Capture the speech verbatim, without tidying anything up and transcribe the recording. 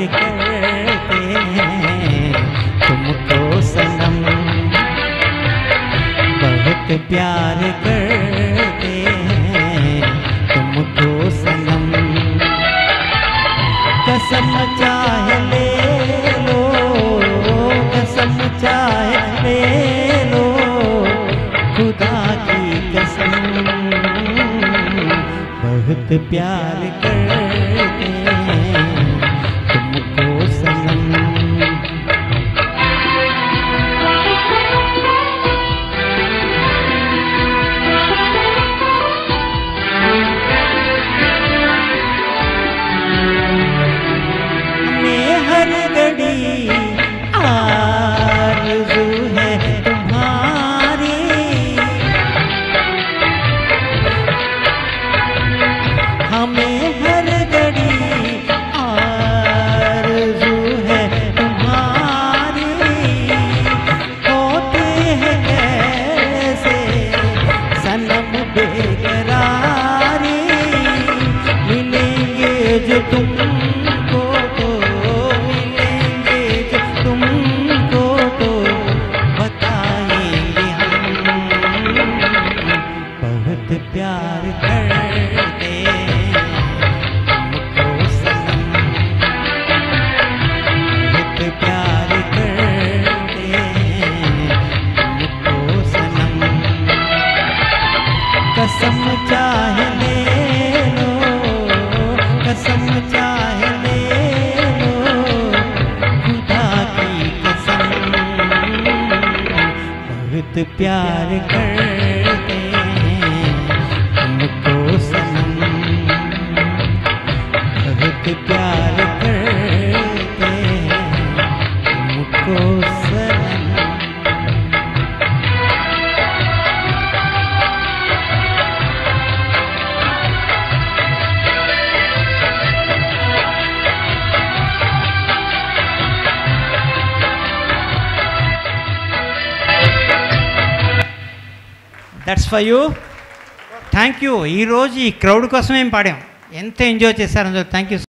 करते हैं तुमको सनम, बहुत प्यार करते हैं तुमको सनम। कसम चाहे ले लो, कसम चाहे ले लो, खुदा की कसम, बहुत प्यार करते हैं तुमको सनम। हमें हर घड़ी आरज़ू है तुम्हारी, हमें हर घड़ी आरज़ू है तुम्हारी। होते हैं कैसे सनम बेकरारी, मिलेंगे जो तुमको तो, मिलेंगे जो तुमको तो बताएंगे हम, बहुत प्यार करते तुमको सनम, बहुत प्यार करते तुमको सनम। कसम चाहे ले लो, कसम चाहे ले लो, खुदा की कसम, बहुत प्यार करते तुमको सनम, बहुत प्यार करते तुमको सनम। That's for you. Thank you. ఈరోజు ఈ క్రౌడ్ కోసం ఏం పాడాం, ఎంత ఎంజాయ్ చేశారో థ్యాంక్ యూ.